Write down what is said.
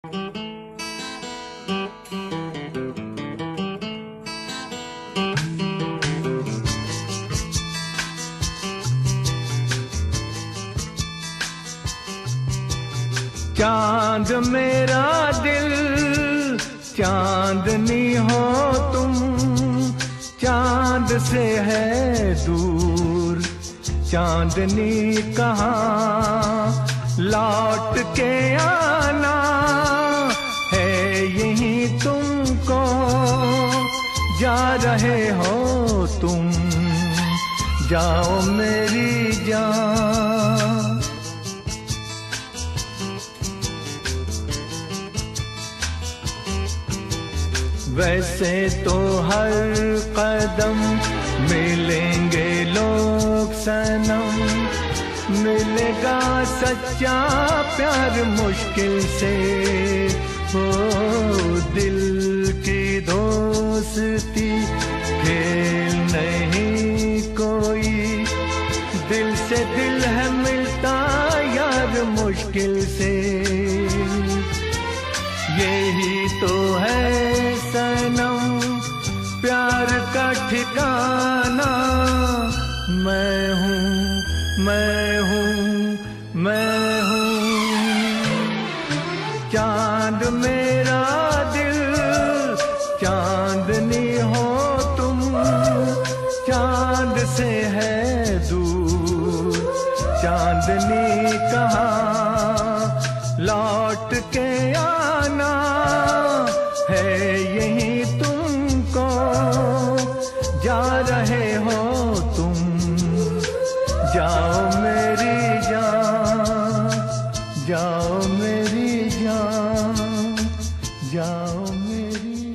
चांद मेरा दिल चांदनी हो तुम, चांद से है दूर चांदनी कहाँ, लौट के आना है यहीं तुमको, जा रहे हो तुम, जाओ मेरी जान। वैसे तो हर कदम मिलेंगे लोग सनम, मिलेगा सच्चा प्यार मुश्किल से, हो दिल की दोस्ती खेल नहीं कोई, दिल से दिल है मिलता यार मुश्किल से, यही तो है सनम प्यार का ठिकाना। मैं हूँ मैं हूँ मैं हूँ चांद मेरा दिल चांदनी हो तुम, चांद से है दूर चांदनी कहाँ, लौट के आना है यहीं तुमको, जा रहे हो तुम, जाओ मेरी जान, जाओ मेरी जान, जाओ मेरी